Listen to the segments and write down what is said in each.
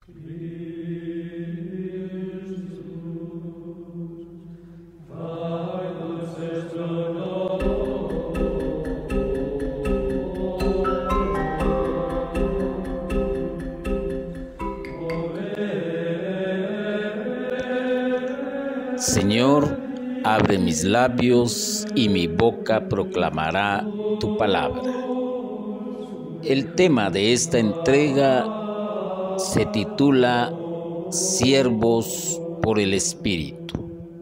Señor, abre mis labios y mi boca proclamará tu palabra. El tema de esta entrega se titula Siervos por el Espíritu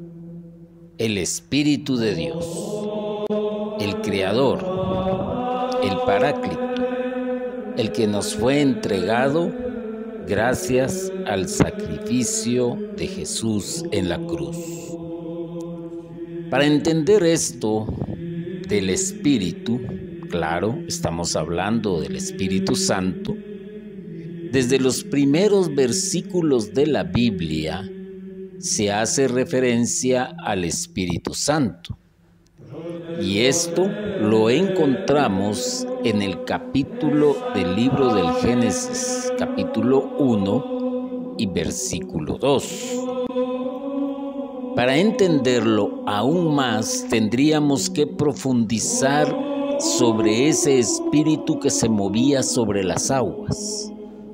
de Dios, el Creador, el Paráclito, el que nos fue entregado gracias al sacrificio de Jesús en la cruz. Para entender esto del Espíritu, claro, estamos hablando del Espíritu Santo, desde los primeros versículos de la Biblia se hace referencia al Espíritu Santo. Y esto lo encontramos en el capítulo del libro del Génesis, capítulo 1 y versículo 2. Para entenderlo aún más, tendríamos que profundizar sobre ese espíritu que se movía sobre las aguas.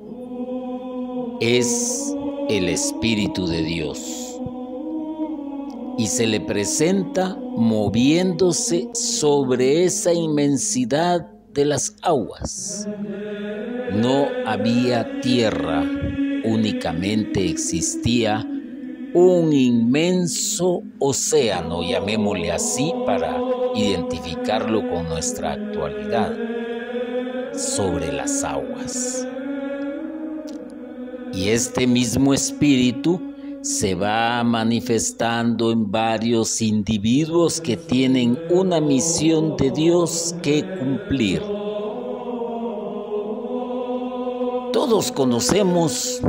Es el Espíritu de Dios. Y se le presenta moviéndose sobre esa inmensidad de las aguas. No había tierra, únicamente existía un inmenso océano, llamémosle así para identificarlo con nuestra actualidad, sobre las aguas. Y este mismo espíritu se va manifestando en varios individuos que tienen una misión de Dios que cumplir. Todos conocemos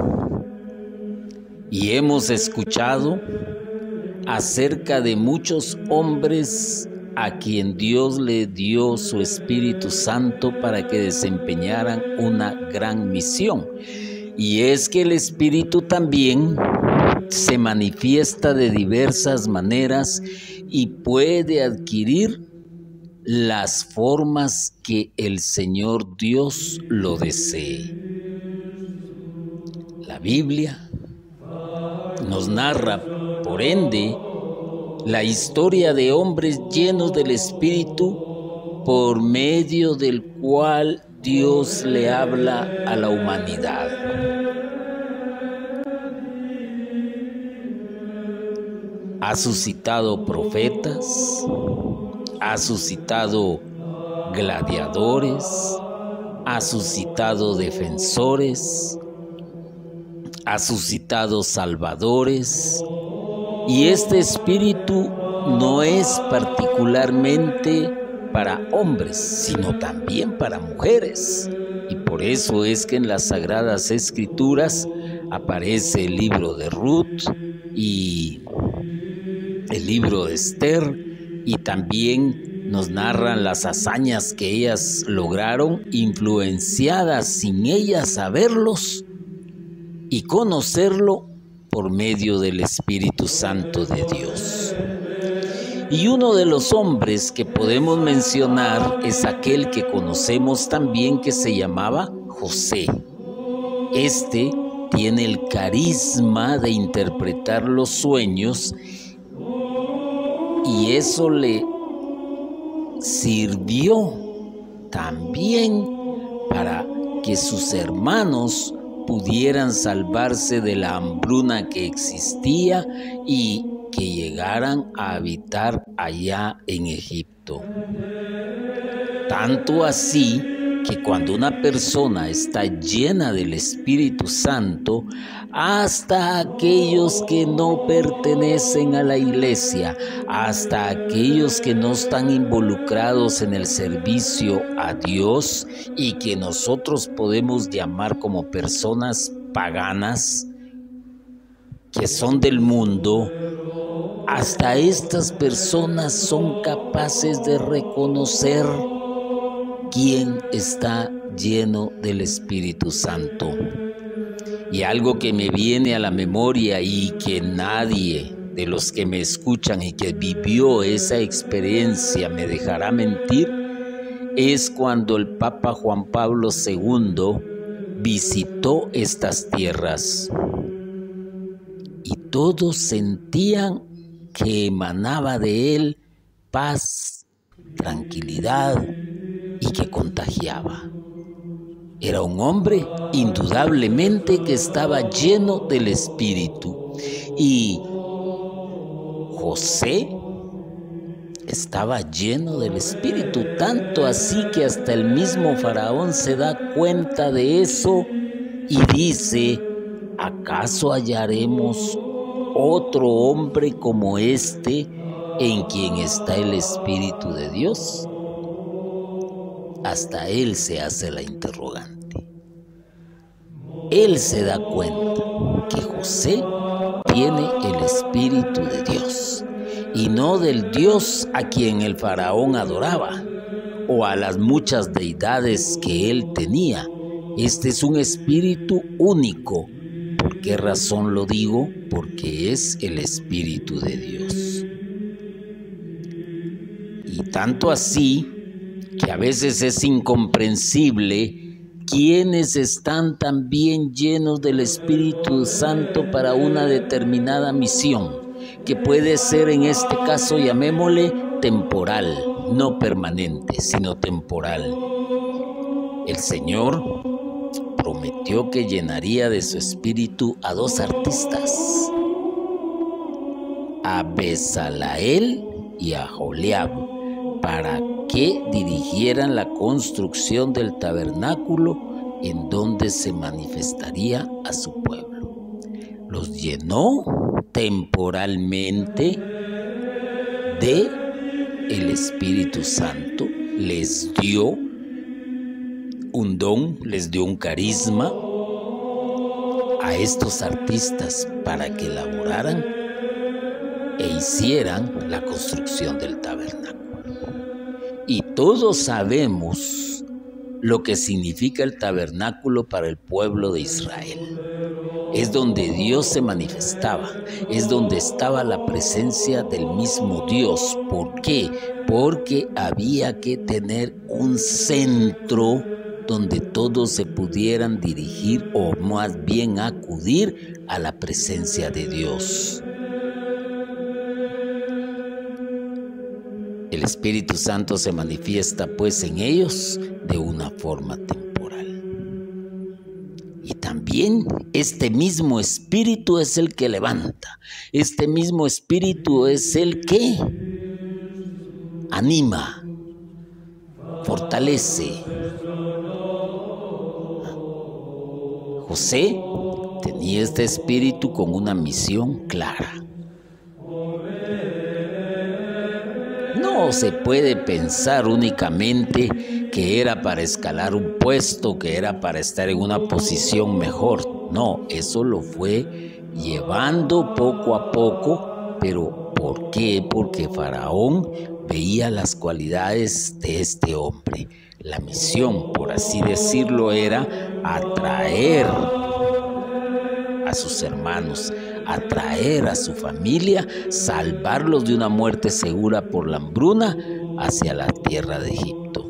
y hemos escuchado acerca de muchos hombres a quien Dios le dio su Espíritu Santo para que desempeñaran una gran misión. Y es que el Espíritu también se manifiesta de diversas maneras y puede adquirir las formas que el Señor Dios lo desee. La Biblia nos narra, por ende, la historia de hombres llenos del Espíritu por medio del cual Dios le habla a la humanidad. Ha suscitado profetas, ha suscitado gladiadores, ha suscitado defensores, ha suscitado salvadores, y este espíritu no es particularmente para hombres, sino también para mujeres. Y por eso es que en las Sagradas Escrituras aparece el libro de Ruth y el libro de Esther, y también nos narran las hazañas que ellas lograron, influenciadas sin ellas saberlos y conocerlo por medio del Espíritu Santo de Dios. Y uno de los hombres que podemos mencionar es aquel que conocemos también, que se llamaba José. Este tiene el carisma de interpretar los sueños, y eso le sirvió también para que sus hermanos pudieran salvarse de la hambruna que existía y que llegaran a habitar allá en Egipto. Tanto así que cuando una persona está llena del Espíritu Santo, hasta aquellos que no pertenecen a la iglesia, hasta aquellos que no están involucrados en el servicio a Dios y que nosotros podemos llamar como personas paganas, que son del mundo, hasta estas personas son capaces de reconocer quién está lleno del Espíritu Santo. Y algo que me viene a la memoria y que nadie de los que me escuchan y que vivió esa experiencia me dejará mentir, es cuando el Papa Juan Pablo II visitó estas tierras. Y todos sentían que emanaba de él paz, tranquilidad y que contagiaba. Era un hombre indudablemente que estaba lleno del Espíritu. Y José estaba lleno del Espíritu, tanto así que hasta el mismo Faraón se da cuenta de eso y dice: ¿acaso hallaremos otro hombre como este en quien está el Espíritu de Dios? Hasta él se hace la interrogante. Él se da cuenta que José tiene el Espíritu de Dios y no del Dios a quien el faraón adoraba o a las muchas deidades que él tenía. Este es un espíritu único. ¿Por qué razón lo digo? Porque es el Espíritu de Dios. Y tanto así que a veces es incomprensible quienes están también llenos del Espíritu Santo para una determinada misión, que puede ser en este caso, llamémosle, temporal, no permanente, sino temporal. El Señor prometió que llenaría de su espíritu a 2 artistas, a Bezaleel y a Aholiab, para que dirigieran la construcción del tabernáculo en donde se manifestaría a su pueblo. Los llenó temporalmente de el Espíritu Santo, les dio un don, les dio un carisma a estos artistas para que elaboraran e hicieran la construcción del tabernáculo. Y todos sabemos lo que significa el tabernáculo para el pueblo de Israel. Es donde Dios se manifestaba, es donde estaba la presencia del mismo Dios. ¿Por qué? Porque había que tener un centro donde todos se pudieran dirigir o más bien acudir a la presencia de Dios. El Espíritu Santo se manifiesta pues en ellos de una forma temporal. Y también este mismo Espíritu es el que levanta. Este mismo Espíritu es el que anima, fortalece. José tenía este Espíritu con una misión clara. No se puede pensar únicamente que era para escalar un puesto, que era para estar en una posición mejor. No, eso lo fue llevando poco a poco. ¿Pero por qué? Porque Faraón veía las cualidades de este hombre. La misión, por así decirlo, era atraer a sus hermanos, atraer a su familia, salvarlos de una muerte segura por la hambruna hacia la tierra de Egipto.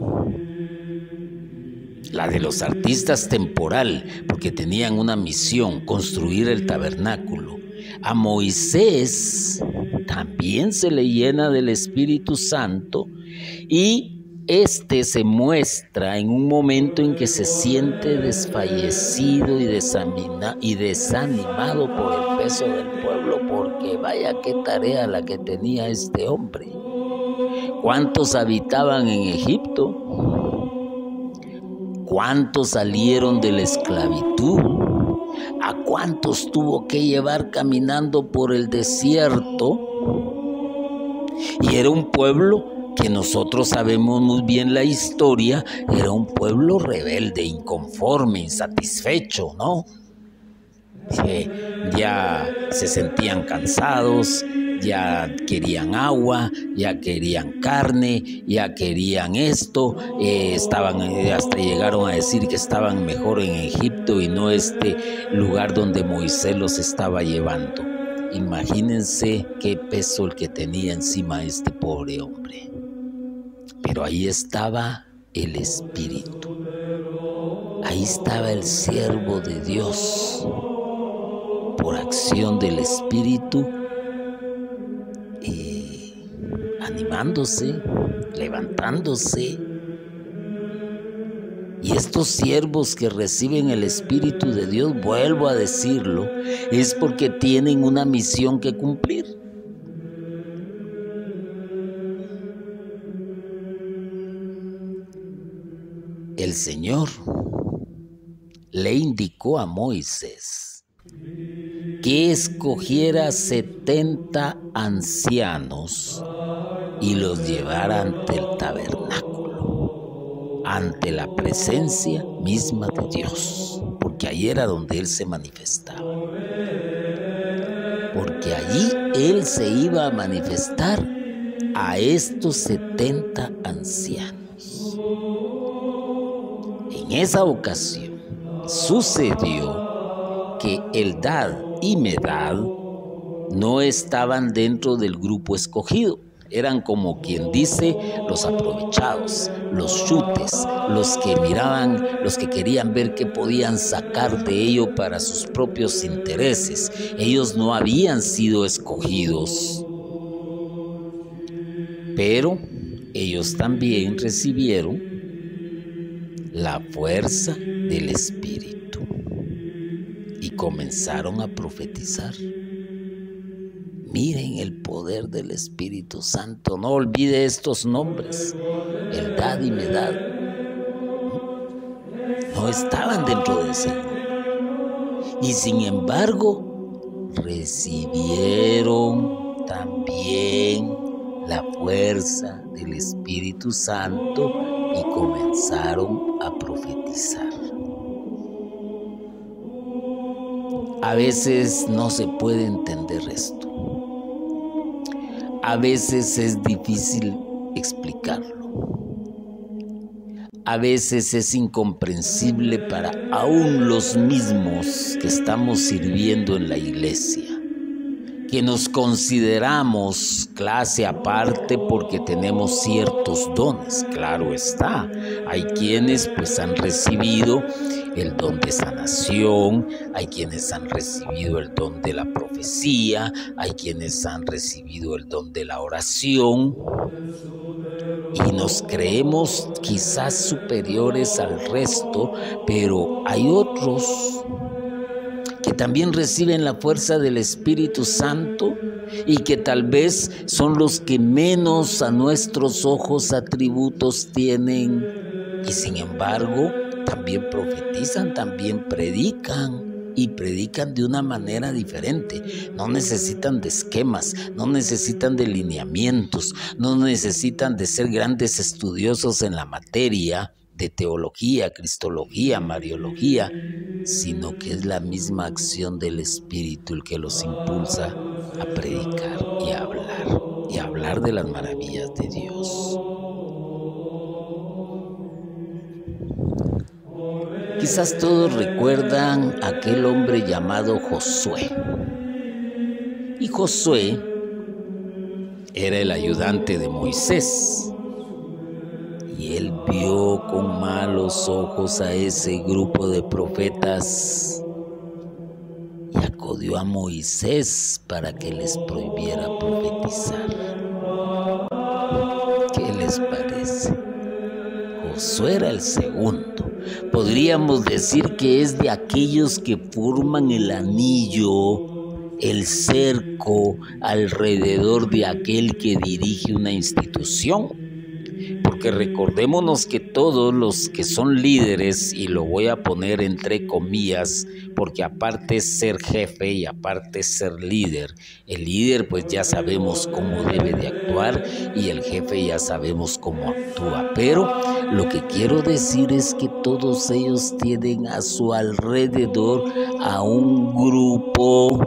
La de los artistas temporal, porque tenían una misión, construir el tabernáculo. A Moisés también se le llena del Espíritu Santo y este se muestra en un momento en que se siente desfallecido y desanimado por el peso del pueblo, porque vaya qué tarea la que tenía este hombre. ¿Cuántos habitaban en Egipto? ¿Cuántos salieron de la esclavitud? ¿A cuántos tuvo que llevar caminando por el desierto? Y era un pueblo que nosotros sabemos muy bien la historia, era un pueblo rebelde, inconforme, insatisfecho, ¿no? Que ya se sentían cansados, ya querían agua, ya querían carne, ya querían esto, hasta llegaron a decir que estaban mejor en Egipto Egipto y no este lugar donde Moisés los estaba llevando. Imagínense qué peso el que tenía encima este pobre hombre. Pero ahí estaba el Espíritu. Ahí estaba el siervo de Dios. Por acción del Espíritu, animándose, levantándose. Y estos siervos que reciben el Espíritu de Dios, vuelvo a decirlo, es porque tienen una misión que cumplir. El Señor le indicó a Moisés que escogiera 70 ancianos y los llevara ante el tabernáculo, ante la presencia misma de Dios, porque ahí era donde Él se manifestaba. Porque allí Él se iba a manifestar a estos 70 ancianos. En esa ocasión sucedió que Eldad y Medad no estaban dentro del grupo escogido. Eran como quien dice los aprovechados, los chutes, los que miraban, los que querían ver qué podían sacar de ello para sus propios intereses. Ellos no habían sido escogidos, pero ellos también recibieron la fuerza del Espíritu y comenzaron a profetizar. Miren el poder del Espíritu Santo. No olvide estos nombres. Eldad y Medad no estaban dentro de ese grupo. Y sin embargo, recibieron también la fuerza del Espíritu Santo y comenzaron a profetizar. A veces no se puede entender esto. A veces es difícil explicarlo. A veces es incomprensible para aún los mismos que estamos sirviendo en la iglesia, que nos consideramos clase aparte porque tenemos ciertos dones. Claro está, hay quienes pues han recibido el don de sanación, hay quienes han recibido el don de la profecía, hay quienes han recibido el don de la oración y nos creemos quizás superiores al resto, pero hay otros que también reciben la fuerza del Espíritu Santo y que tal vez son los que menos a nuestros ojos atributos tienen y sin embargo también profetizan, también predican y predican de una manera diferente. No necesitan de esquemas, no necesitan de lineamientos, no necesitan de ser grandes estudiosos en la materia de teología, cristología, mariología, sino que es la misma acción del Espíritu el que los impulsa a predicar y a hablar de las maravillas de Dios. Quizás todos recuerdan a aquel hombre llamado Josué. Y Josué era el ayudante de Moisés. Y él vio con malos ojos a ese grupo de profetas y acudió a Moisés para que les prohibiera profetizar. ¿Qué les parece? Josué era el segundo. Podríamos decir que es de aquellos que forman el anillo, el cerco alrededor de aquel que dirige una institución. Porque recordémonos que todos los que son líderes, y lo voy a poner entre comillas, porque aparte es ser jefe y aparte es ser líder, el líder pues ya sabemos cómo debe de actuar y el jefe ya sabemos cómo actúa, pero lo que quiero decir es que todos ellos tienen a su alrededor a un grupo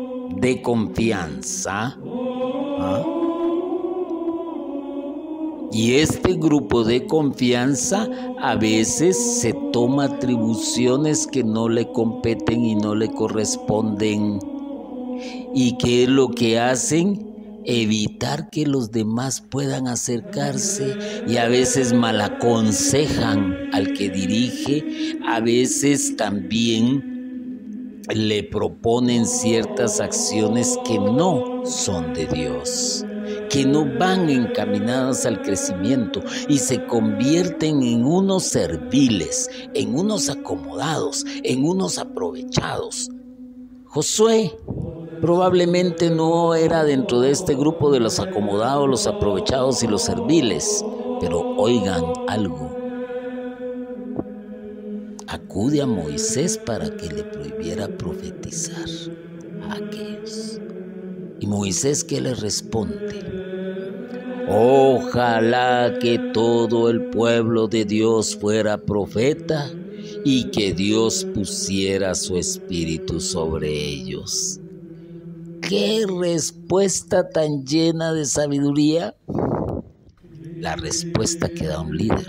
de confianza, Y este grupo de confianza a veces se toma atribuciones que no le competen y no le corresponden. ¿Y qué es lo que hacen? Evitar que los demás puedan acercarse, y a veces malaconsejan al que dirige, a veces también le proponen ciertas acciones que no son de Dios, que no van encaminadas al crecimiento, y se convierten en unos serviles, en unos acomodados, en unos aprovechados. Josué probablemente no era dentro de este grupo de los acomodados, los aprovechados y los serviles, pero oigan algo. Acude a Moisés para que le prohibiera profetizar a aquellos. ¿Y Moisés qué le responde? Ojalá que todo el pueblo de Dios fuera profeta y que Dios pusiera su espíritu sobre ellos. ¡Qué respuesta tan llena de sabiduría! La respuesta que da un líder.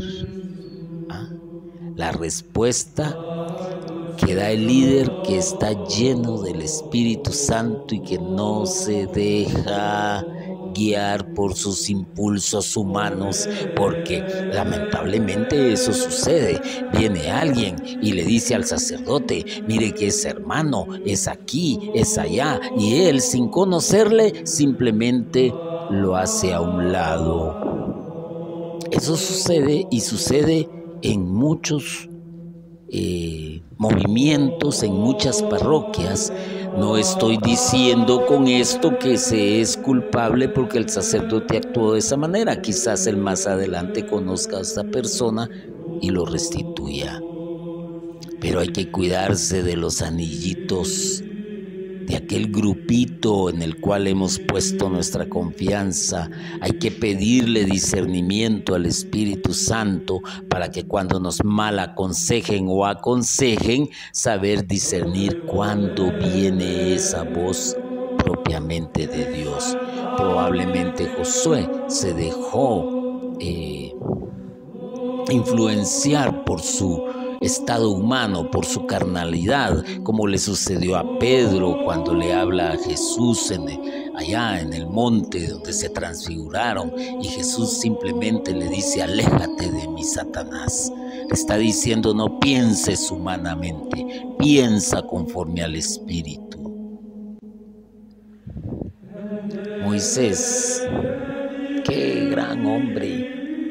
La respuesta que da el líder que está lleno del Espíritu Santo y que no se deja guiar por sus impulsos humanos, porque lamentablemente eso sucede. Viene alguien y le dice al sacerdote: mire que es hermano, es aquí, es allá, y él, sin conocerle, simplemente lo hace a un lado. Eso sucede, y sucede en muchos movimientos, en muchas parroquias. No estoy diciendo con esto que se es culpable porque el sacerdote actuó de esa manera. Quizás él más adelante conozca a esta persona y lo restituya. Pero hay que cuidarse de los anillitos, de aquel grupito en el cual hemos puesto nuestra confianza. Hay que pedirle discernimiento al Espíritu Santo para que cuando nos mal aconsejen o aconsejen, saber discernir cuándo viene esa voz propiamente de Dios. Probablemente Josué se dejó influenciar por su estado humano, por su carnalidad, como le sucedió a Pedro cuando le habla a Jesús allá en el monte donde se transfiguraron, y Jesús simplemente le dice: aléjate de mí, Satanás. Le está diciendo: no pienses humanamente, piensa conforme al Espíritu. Moisés, qué gran hombre.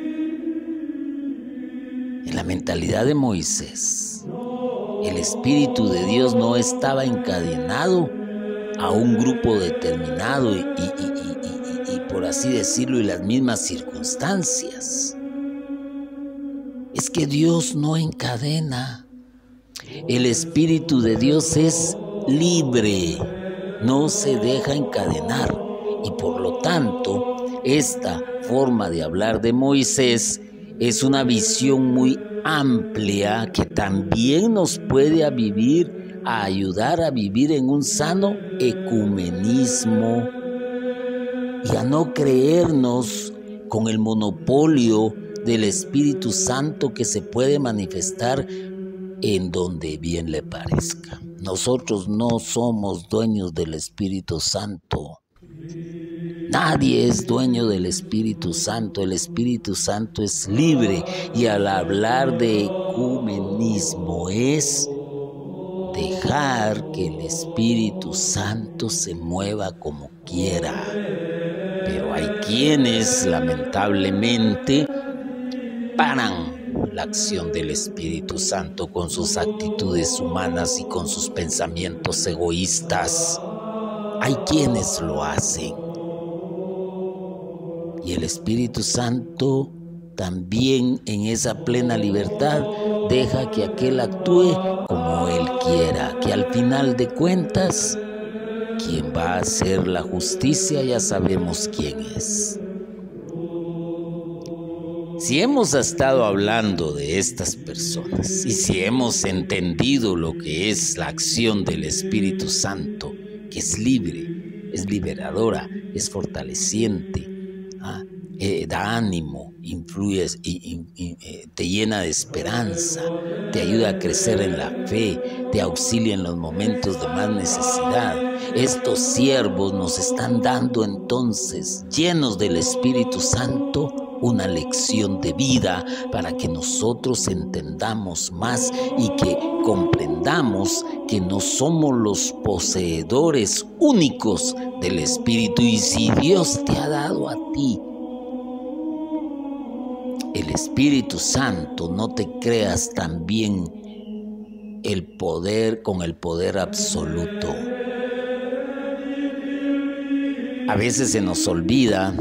En la mentalidad de Moisés, el Espíritu de Dios no estaba encadenado a un grupo determinado y por así decirlo, y las mismas circunstancias. Es que Dios no encadena. El Espíritu de Dios es libre, no se deja encadenar, y por lo tanto, esta forma de hablar de Moisés es una visión muy amplia que también nos puede ayudar a vivir en un sano ecumenismo y a no creernos con el monopolio del Espíritu Santo que se puede manifestar en donde bien le parezca. Nosotros no somos dueños del Espíritu Santo. Nadie es dueño del Espíritu Santo. El Espíritu Santo es libre, y al hablar de ecumenismo es dejar que el Espíritu Santo se mueva como quiera. Pero hay quienes lamentablemente paran la acción del Espíritu Santo con sus actitudes humanas y con sus pensamientos egoístas. Hay quienes lo hacen. Y el Espíritu Santo también, en esa plena libertad, deja que aquel actúe como él quiera, que al final de cuentas, quien va a hacer la justicia ya sabemos quién es. Si hemos estado hablando de estas personas y si hemos entendido lo que es la acción del Espíritu Santo, que es libre, es liberadora, es fortaleciente, da ánimo, influye, te llena de esperanza, te ayuda a crecer en la fe, te auxilia en los momentos de más necesidad. Estos siervos nos están dando entonces, llenos del Espíritu Santo, una lección de vida para que nosotros entendamos más y que comprendamos que no somos los poseedores únicos del Espíritu. Y si Dios te ha dado a ti el Espíritu Santo, no te creas también el poder con el poder absoluto. A veces se nos olvida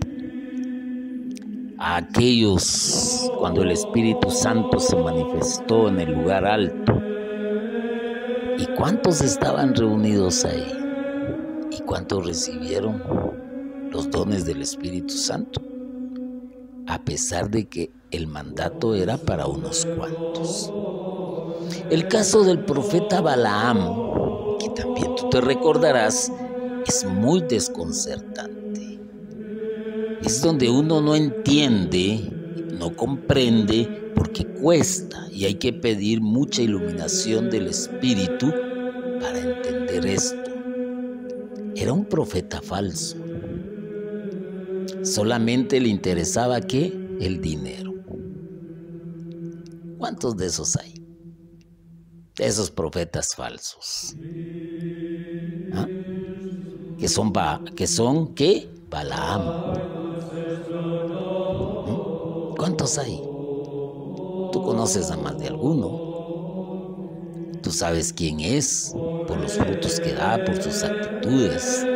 a aquellos cuando el Espíritu Santo se manifestó en el lugar alto. ¿Y cuántos estaban reunidos ahí? ¿Y cuántos recibieron los dones del Espíritu Santo? A pesar de que el mandato era para unos cuantos. El caso del profeta Balaam, que también tú te recordarás, es muy desconcertante. Es donde uno no entiende, no comprende, porque cuesta y hay que pedir mucha iluminación del Espíritu para entender esto. Era un profeta falso. Solamente le interesaba ¿qué? El dinero. ¿Cuántos de esos hay? De esos profetas falsos. ¿Ah? Que son ¿qué? Balaam. ¿Cuántos hay? Tú conoces a más de alguno. Tú sabes quién es por los frutos que da, por sus actitudes.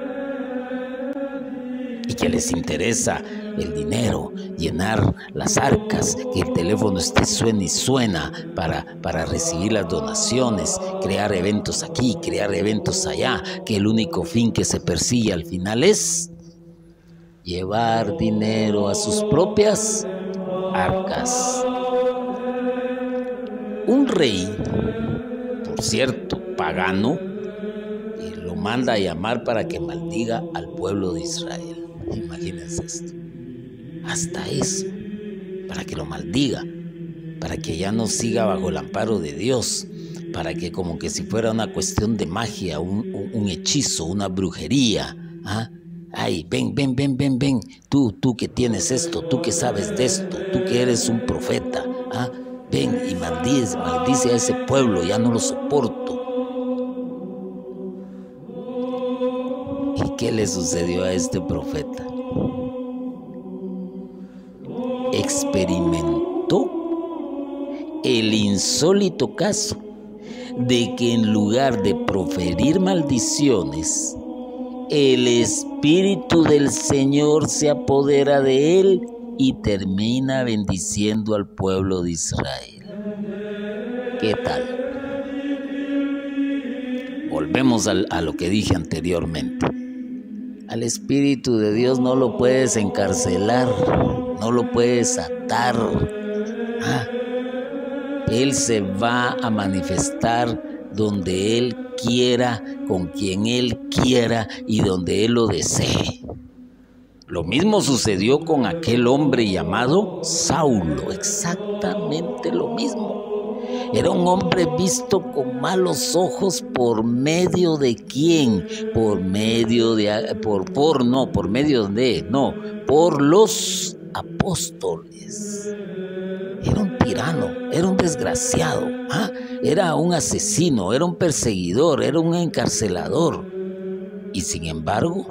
Y que les interesa el dinero, llenar las arcas, que el teléfono esté suena y suena para recibir las donaciones, crear eventos aquí, crear eventos allá, que el único fin que se persigue al final es llevar dinero a sus propias arcas. Un rey, por cierto, pagano, lo manda a llamar para que maldiga al pueblo de Israel. Imagínense esto. Hasta eso, para que lo maldiga, para que ya no siga bajo el amparo de Dios, para que como que si fuera una cuestión de magia, un hechizo, una brujería. ¿Ah? Ay, ven, tú que tienes esto, tú que sabes de esto, tú que eres un profeta, ¿ah? Ven y maldice a ese pueblo, ya no lo soporto. ¿Y qué le sucedió a este profeta? Experimentó el insólito caso de que en lugar de proferir maldiciones, el Espíritu del Señor se apodera de él y termina bendiciendo al pueblo de Israel. ¿Qué tal? Volvemos a lo que dije anteriormente. Al Espíritu de Dios no lo puedes encarcelar, no lo puedes atar. Él se va a manifestar donde Él quiera, con quien Él quiera y donde Él lo desee. Lo mismo sucedió con aquel hombre llamado Saulo, exactamente lo mismo. Era un hombre visto con malos ojos por medio de quién, por los apóstoles. Era un tirano, era un desgraciado, era un asesino, era un perseguidor, era un encarcelador. Y sin embargo,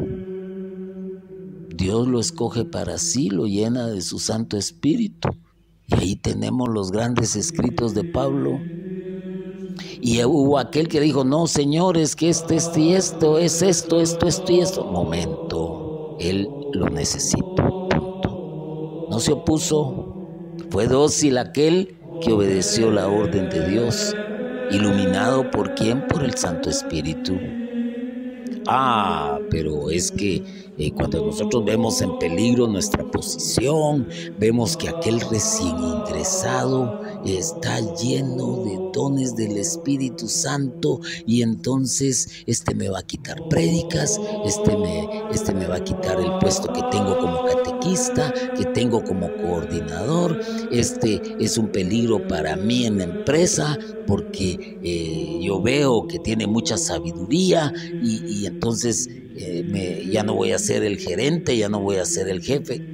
Dios lo escoge para sí, lo llena de su Santo Espíritu. Y ahí tenemos los grandes escritos de Pablo. Y hubo aquel que dijo, no, señores, que esto y esto, es esto y esto. Momento, él lo necesita. Punto. No se opuso, fue dócil aquel que obedeció la orden de Dios, iluminado por ¿quién? Por el Santo Espíritu. Pero es que cuando nosotros vemos en peligro nuestra posición, vemos que aquel recién ingresado está lleno de dones del Espíritu Santo y entonces me va a quitar prédicas, me va a quitar el puesto que tengo como catequista, que tengo como coordinador, es un peligro para mí en la empresa porque yo veo que tiene mucha sabiduría y entonces ya no voy a ser el gerente, ya no voy a ser el jefe.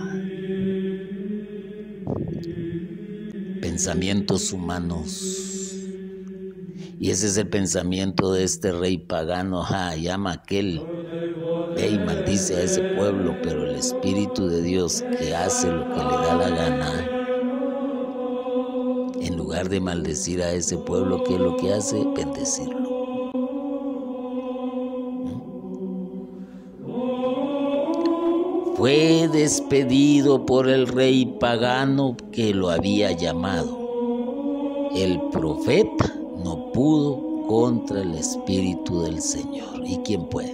Pensamientos humanos. Y ese es el pensamiento de este rey pagano. Llama a aquel, ve y maldice a ese pueblo, pero el Espíritu de Dios, que hace lo que le da la gana, en lugar de maldecir a ese pueblo, ¿qué es lo que hace? Bendecirlo. Fue despedido por el rey pagano que lo había llamado. El profeta no pudo contra el Espíritu del Señor. ¿Y quién puede?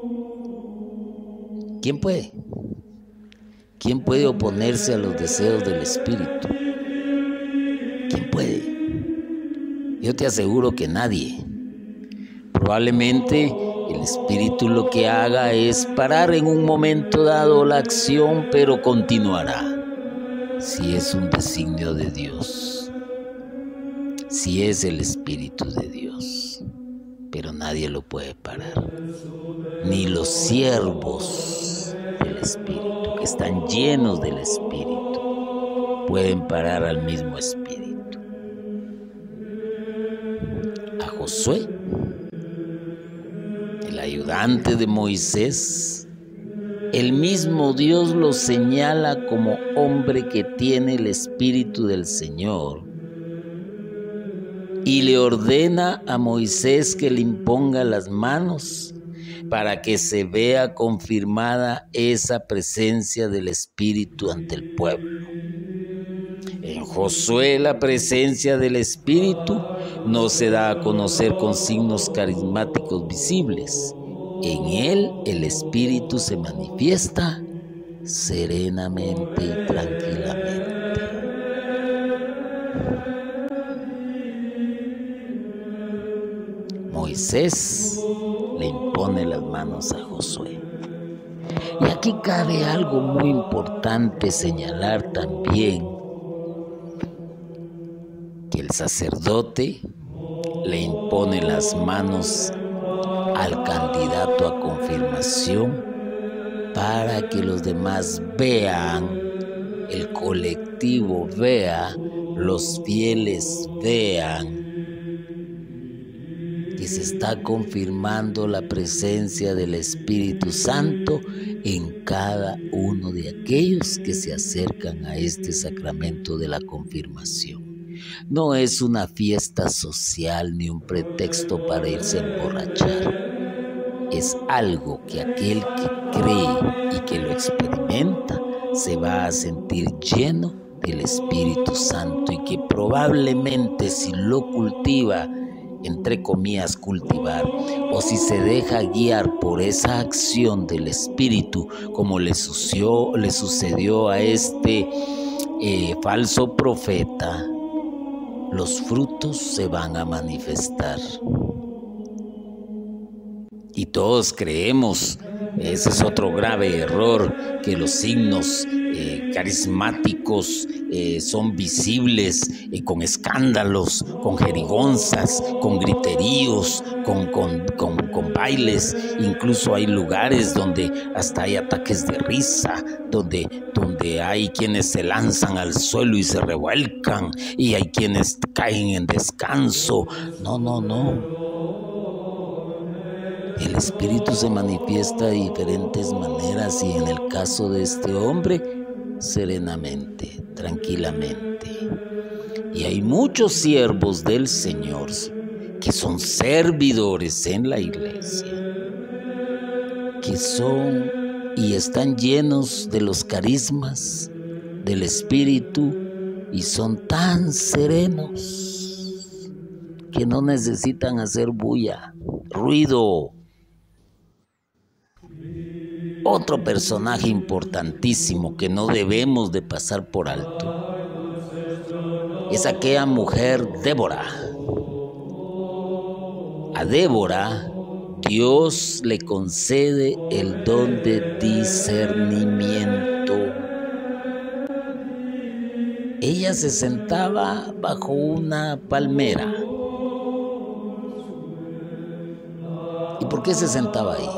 ¿Quién puede? ¿Quién puede oponerse a los deseos del Espíritu? ¿Quién puede? Yo te aseguro que nadie. Probablemente el Espíritu lo que haga es parar en un momento dado la acción, pero continuará. Si es un designio de Dios, si es el Espíritu de Dios, pero nadie lo puede parar. Ni los siervos del Espíritu, que están llenos del Espíritu, pueden parar al mismo Espíritu. A Josué, el ayudante de Moisés, el mismo Dios lo señala como hombre que tiene el Espíritu del Señor y le ordena a Moisés que le imponga las manos para que se vea confirmada esa presencia del Espíritu ante el pueblo. En Josué la presencia del Espíritu no se da a conocer con signos carismáticos visibles. En él el Espíritu se manifiesta serenamente y tranquilamente. Moisés le impone las manos a Josué. Y aquí cabe algo muy importante señalar también, que el sacerdote le impone las manos al candidato a confirmación para que los demás vean, el colectivo vea, los fieles vean que se está confirmando la presencia del Espíritu Santo en cada uno de aquellos que se acercan a este sacramento de la confirmación. No es una fiesta social ni un pretexto para irse a emborrachar. Es algo que aquel que cree y que lo experimenta se va a sentir lleno del Espíritu Santo y que probablemente si lo cultiva, entre comillas cultivar, o si se deja guiar por esa acción del Espíritu, como le sucedió a este falso profeta, los frutos se van a manifestar. Y todos creemos, ese es otro grave error, que los signos carismáticos son visibles con escándalos, con jerigonzas, con griteríos, con bailes. Incluso hay lugares donde hasta hay ataques de risa, donde hay quienes se lanzan al suelo y se revuelcan, y hay quienes caen en descanso. No. El Espíritu se manifiesta de diferentes maneras y en el caso de este hombre, serenamente, tranquilamente. Y hay muchos siervos del Señor que son servidores en la iglesia, que son y están llenos de los carismas del Espíritu y son tan serenos que no necesitan hacer bulla, ruido. Otro personaje importantísimo que no debemos de pasar por alto es aquella mujer Débora. A Débora Dios le concede el don de discernimiento. Ella se sentaba bajo una palmera. ¿Y por qué se sentaba ahí?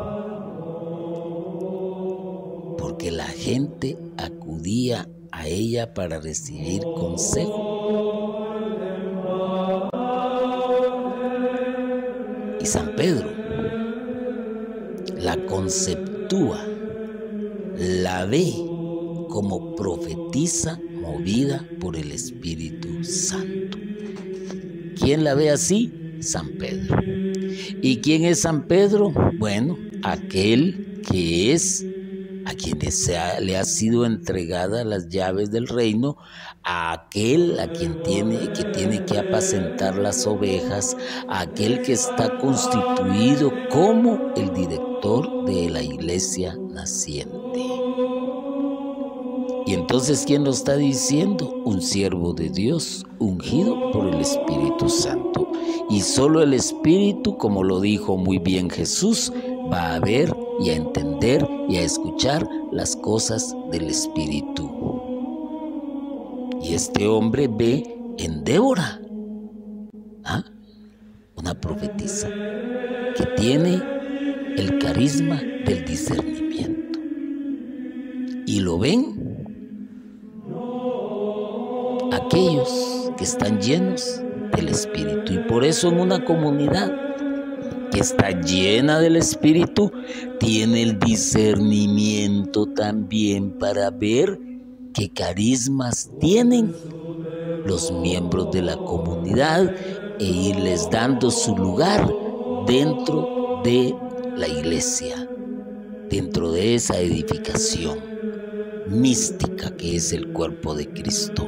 Porque la gente acudía a ella para recibir consejo. Y San Pedro la conceptúa, la ve como profetisa movida por el Espíritu Santo. ¿Quién la ve así? San Pedro. ¿Y quién es San Pedro? Bueno, aquel que es a quien le ha sido entregada las llaves del reino, a aquel a quien tiene que apacentar las ovejas, a aquel que está constituido como el director de la iglesia naciente. Y entonces, ¿quién lo está diciendo? Un siervo de Dios, ungido por el Espíritu Santo. Y solo el Espíritu, como lo dijo muy bien Jesús, va a ver y a entender y a escuchar las cosas del Espíritu. Y este hombre ve en Débora una profetisa que tiene el carisma del discernimiento. Y lo ven aquellos que están llenos del Espíritu. Y por eso en una comunidad que está llena del Espíritu, tiene el discernimiento también para ver qué carismas tienen los miembros de la comunidad e irles dando su lugar dentro de la iglesia, dentro de esa edificación mística que es el cuerpo de Cristo.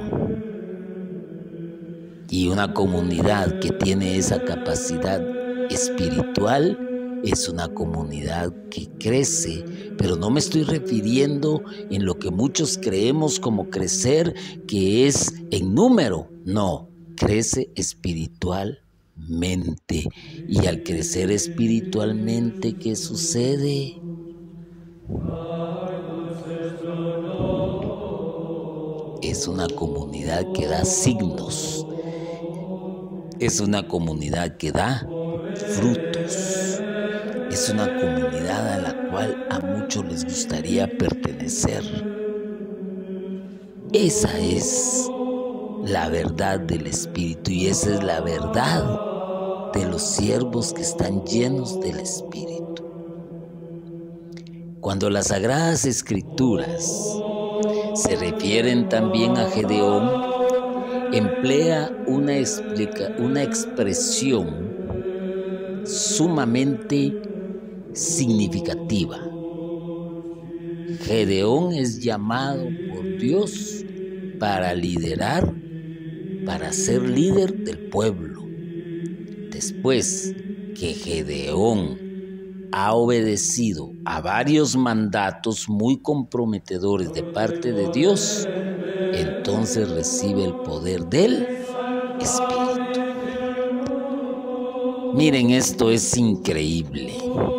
Y una comunidad que tiene esa capacidad espiritual es una comunidad que crece, pero no me estoy refiriendo en lo que muchos creemos como crecer, que es en número. No, crece espiritualmente. Y al crecer espiritualmente, ¿qué sucede? Es una comunidad que da signos. Es una comunidad que da frutos. Es una comunidad a la cual a muchos les gustaría pertenecer. Esa es la verdad del Espíritu y esa es la verdad de los siervos que están llenos del Espíritu. Cuando las Sagradas Escrituras se refieren también a Gedeón, emplea una expresión sumamente significativa. Gedeón es llamado por Dios para liderar, para ser líder del pueblo. Después que Gedeón ha obedecido a varios mandatos muy comprometedores de parte de Dios, entonces recibe el poder del Espíritu. Miren, esto es increíble.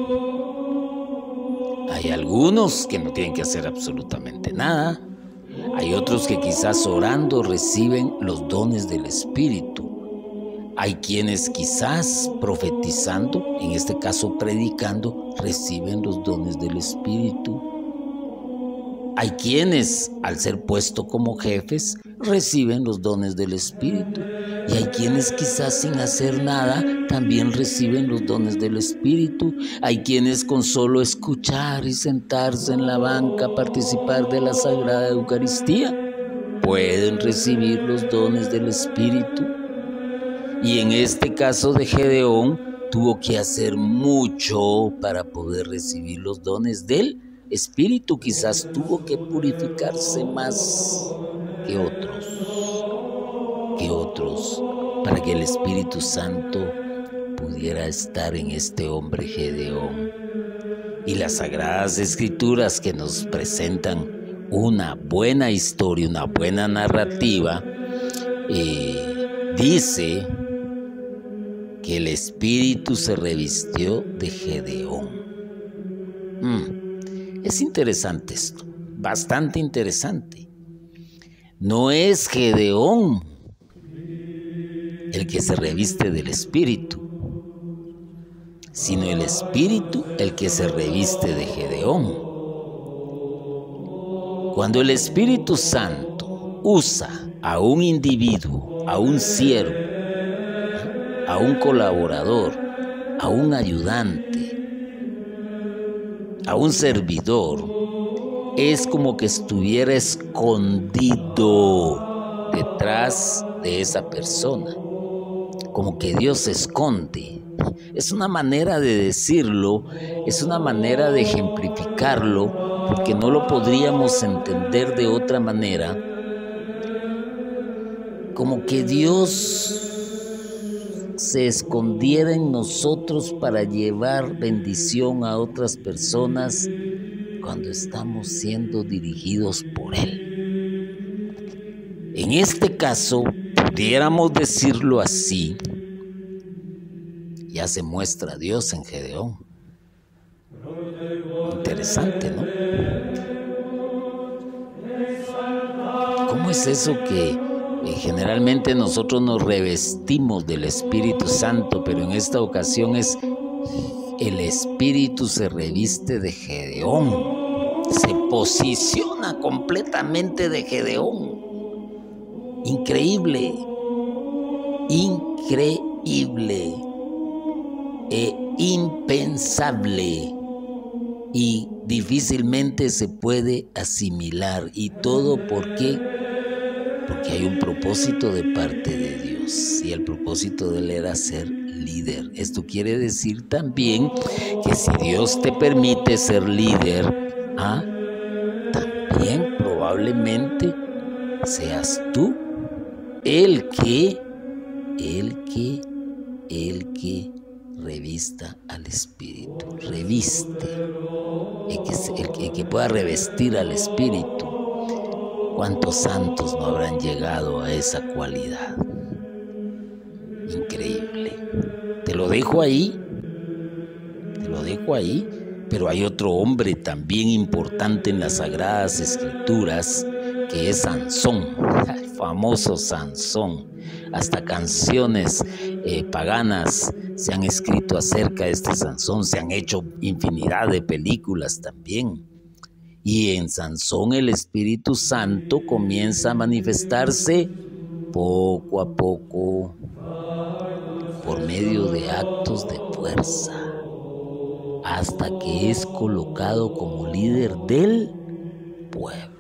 Hay algunos que no tienen que hacer absolutamente nada. Hay otros que quizás orando reciben los dones del Espíritu. Hay quienes quizás profetizando, en este caso predicando, reciben los dones del Espíritu. Hay quienes, al ser puestos como jefes, reciben los dones del Espíritu. Y hay quienes quizás sin hacer nada también reciben los dones del Espíritu. Hay quienes con solo escuchar y sentarse en la banca, participar de la Sagrada Eucaristía, pueden recibir los dones del Espíritu. Y en este caso de Gedeón, tuvo que hacer mucho para poder recibir los dones del Espíritu. Quizás tuvo que purificarse más que otros, para que el Espíritu Santo pudiera estar en este hombre Gedeón. Y las Sagradas Escrituras, que nos presentan una buena historia, una buena narrativa, dice que el Espíritu se revistió de Gedeón. Es interesante esto, bastante interesante. No es Gedeón el que se reviste del Espíritu, sino el Espíritu el que se reviste de Gedeón. Cuando el Espíritu Santo usa a un individuo, a un siervo, a un colaborador, a un ayudante, a un servidor, es como que estuviera escondido detrás de esa persona, como que Dios se esconde. Es una manera de decirlo, es una manera de ejemplificarlo, porque no lo podríamos entender de otra manera, como que Dios se escondiera en nosotros para llevar bendición a otras personas cuando estamos siendo dirigidos por Él. En este caso, pudiéramos decirlo así, ya se muestra Dios en Gedeón. Interesante, ¿no? ¿Cómo es eso que generalmente nosotros nos revestimos del Espíritu Santo, pero en esta ocasión es el Espíritu se reviste de Gedeón, se posiciona completamente de Gedeón? Increíble, increíble e impensable, y difícilmente se puede asimilar. ¿Y todo por qué? Porque hay un propósito de parte de Dios, y el propósito de Él era ser líder. Esto quiere decir también que si Dios te permite ser líder, también probablemente seas tú el que revista al Espíritu, reviste, el que pueda revestir al Espíritu. ¿Cuántos santos no habrán llegado a esa cualidad? Increíble. Te lo dejo ahí, pero hay otro hombre también importante en las Sagradas Escrituras, que es Sansón, el famoso Sansón. Hasta canciones paganas se han escrito acerca de este Sansón, se han hecho infinidad de películas también. Y en Sansón el Espíritu Santo comienza a manifestarse poco a poco por medio de actos de fuerza, hasta que es colocado como líder del pueblo.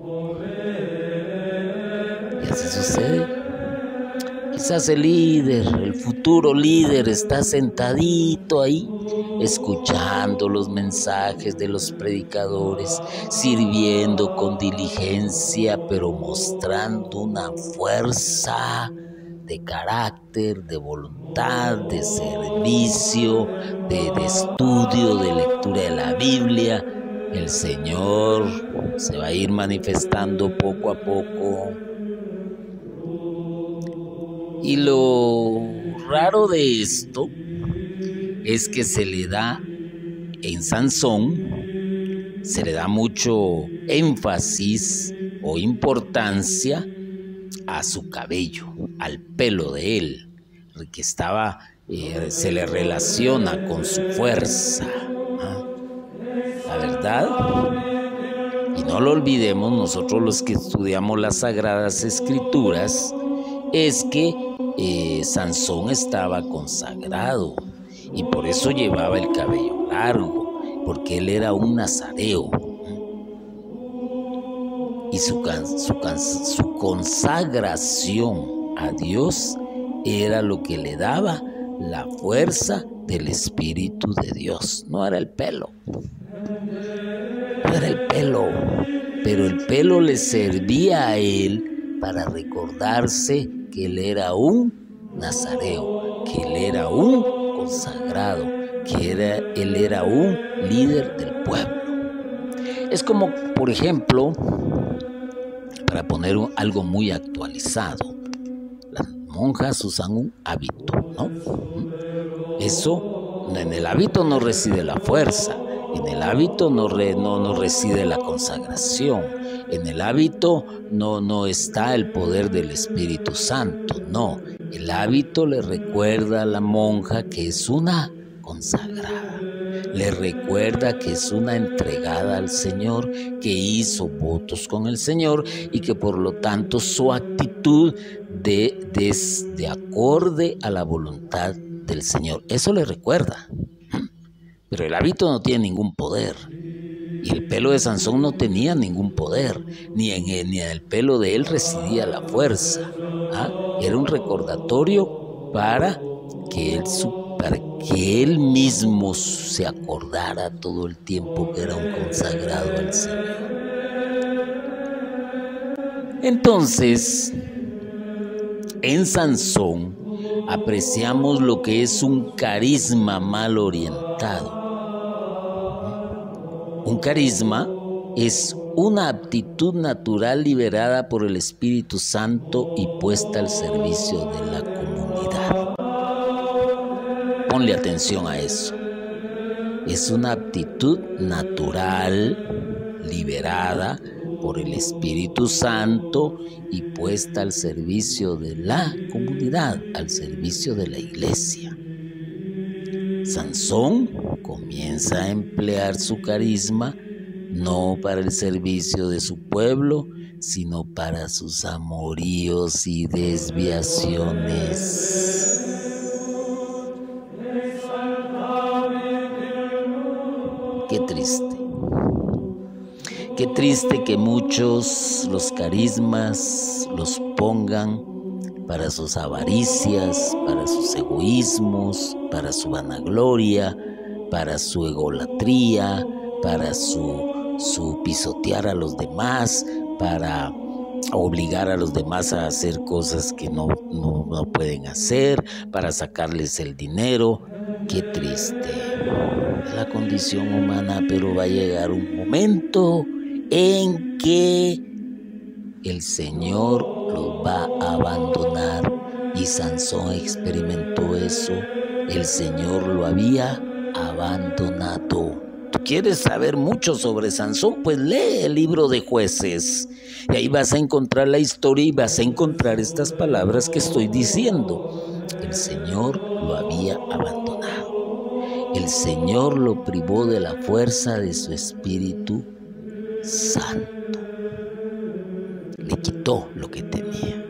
Y así sucede. Quizás el líder, el futuro líder, está sentadito ahí, escuchando los mensajes de los predicadores, sirviendo con diligencia, pero mostrando una fuerza de carácter, de voluntad, de servicio, de estudio, de lectura de la Biblia. El Señor se va a ir manifestando poco a poco. Y lo raro de esto es que se le da en Sansón, se le da mucho énfasis o importancia a su cabello, al pelo de él, que estaba, se le relaciona con su fuerza, la verdad. Y no lo olvidemos, nosotros los que estudiamos las Sagradas Escrituras, es que Sansón estaba consagrado y por eso llevaba el cabello largo, porque él era un nazareo. Y su consagración a Dios era lo que le daba la fuerza del Espíritu de Dios. No era el pelo, pero el pelo le servía a él para recordarse que él era un nazareo, que él era un consagrado, que él era un líder del pueblo. Es como, por ejemplo, para poner algo muy actualizado, las monjas usan un hábito, ¿no? Eso, en el hábito no reside la fuerza, en el hábito no reside la consagración, en el hábito no está el poder del Espíritu Santo, no. El hábito le recuerda a la monja que es una consagrada, le recuerda que es una entregada al Señor, que hizo votos con el Señor y que por lo tanto su actitud de acorde a la voluntad del Señor. Eso le recuerda. Pero el hábito no tiene ningún poder. Y el pelo de Sansón no tenía ningún poder. Ni en el pelo de él residía la fuerza. Era un recordatorio para que él mismo se acordara todo el tiempo que era un consagrado al Señor. Entonces, en Sansón apreciamos lo que es un carisma mal orientado. Un carisma es una aptitud natural liberada por el Espíritu Santo y puesta al servicio de la comunidad. Ponle atención a eso. Es una aptitud natural liberada por el Espíritu Santo y puesta al servicio de la comunidad, al servicio de la iglesia. Sansón comienza a emplear su carisma no para el servicio de su pueblo, sino para sus amoríos y desviaciones. Qué triste. Qué triste que muchos los carismas los pongan para sus avaricias, para sus egoísmos, para su vanagloria, para su egolatría, para su pisotear a los demás, para obligar a los demás a hacer cosas que no pueden hacer, para sacarles el dinero. Qué triste. Es la condición humana, pero va a llegar un momento en que el Señor los va a abandonar, y Sansón experimentó eso. El Señor lo había abandonado. ¿Tú quieres saber mucho sobre Sansón? Pues lee el libro de Jueces y ahí vas a encontrar la historia y vas a encontrar estas palabras que estoy diciendo. El Señor lo había abandonado. El Señor lo privó de la fuerza de su Espíritu Santo. Le quitó lo que tenía.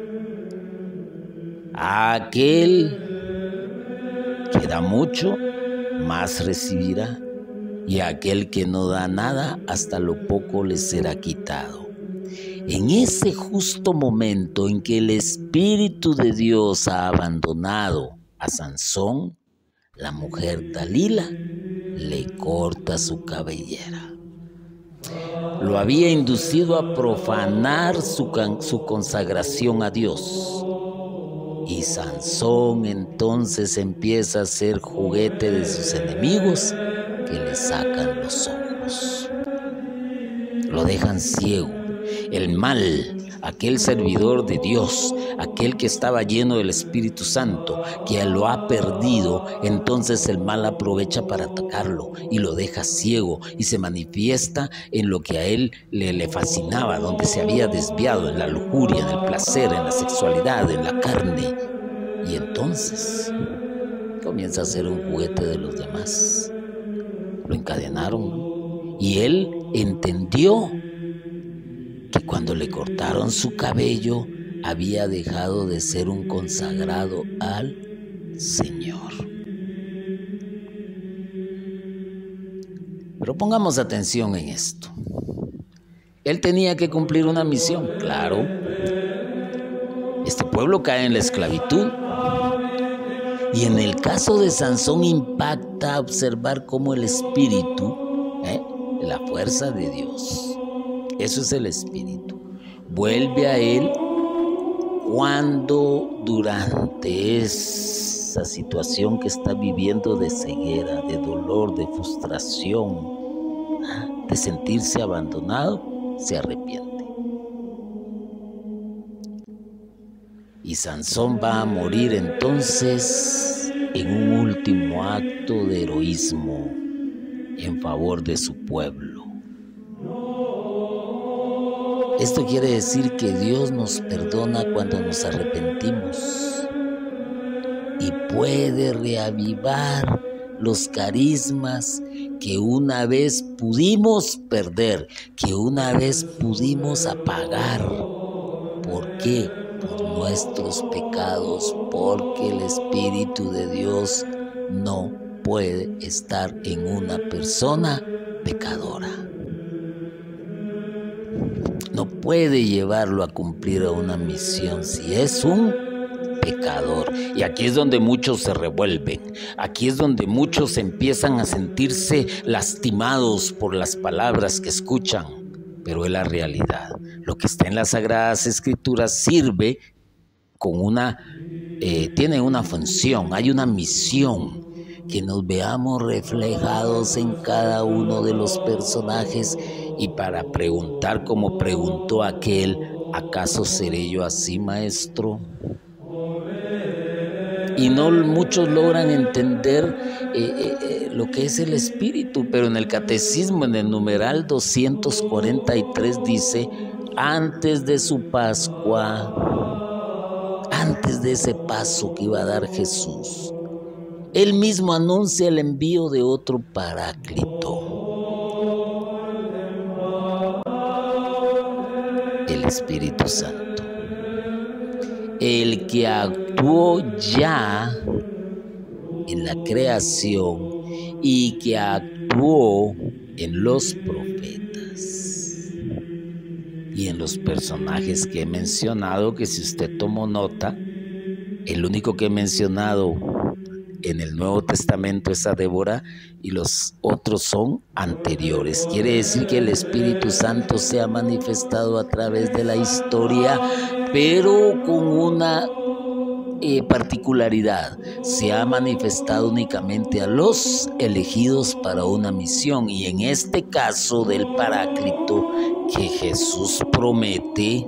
A aquel que da mucho, más recibirá, y a aquel que no da nada, hasta lo poco le será quitado. En ese justo momento en que el Espíritu de Dios ha abandonado a Sansón, la mujer Dalila le corta su cabellera. Lo había inducido a profanar su consagración a Dios. Y Sansón entonces empieza a ser juguete de sus enemigos, que le sacan los ojos. Lo dejan ciego. El mal, aquel servidor de Dios, aquel que estaba lleno del Espíritu Santo, que lo ha perdido, entonces el mal aprovecha para atacarlo y lo deja ciego y se manifiesta en lo que a él le fascinaba, donde se había desviado, en la lujuria, en el placer, en la sexualidad, en la carne. Y entonces comienza a ser un juguete de los demás. Lo encadenaron y él entendió que cuando le cortaron su cabello había dejado de ser un consagrado al Señor. Pero pongamos atención en esto. Él tenía que cumplir una misión, claro. Este pueblo cae en la esclavitud. Y en el caso de Sansón impacta observar cómo el Espíritu, la fuerza de Dios, eso es el Espíritu, vuelve a él cuando durante esa situación que está viviendo de ceguera, de dolor, de frustración, de sentirse abandonado, se arrepiente. Y Sansón va a morir entonces en un último acto de heroísmo en favor de su pueblo. Esto quiere decir que Dios nos perdona cuando nos arrepentimos y puede reavivar los carismas que una vez pudimos perder, que una vez pudimos apagar. ¿Por qué? Por nuestros pecados, porque el Espíritu de Dios no puede estar en una persona pecadora. No puede llevarlo a cumplir una misión si es un pecador. Y aquí es donde muchos se revuelven. Aquí es donde muchos empiezan a sentirse lastimados por las palabras que escuchan. Pero es la realidad. Lo que está en las Sagradas Escrituras sirve con tiene una función, hay una misión. Que nos veamos reflejados en cada uno de los personajes y para preguntar como preguntó aquel, ¿acaso seré yo así, maestro? Y no muchos logran entender lo que es el Espíritu, pero en el Catecismo, en el numeral 243 dice, antes de su Pascua, antes de ese paso que iba a dar Jesús, Él mismo anuncia el envío de otro Paráclito, el Espíritu Santo, el que actuó ya en la creación y que actuó en los profetas y en los personajes que he mencionado, que si usted tomó nota, el único que he mencionado en el Nuevo Testamento es a Débora y los otros son anteriores. Quiere decir que el Espíritu Santo se ha manifestado a través de la historia, pero con una particularidad. Se ha manifestado únicamente a los elegidos para una misión, y en este caso del Paráclito que Jesús promete,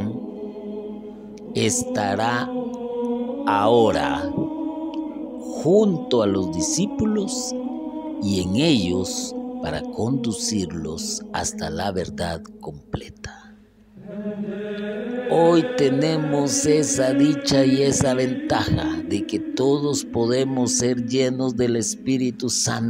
estará ahora junto a los discípulos y en ellos para conducirlos hasta la verdad completa. Hoy tenemos esa dicha y esa ventaja de que todos podemos ser llenos del Espíritu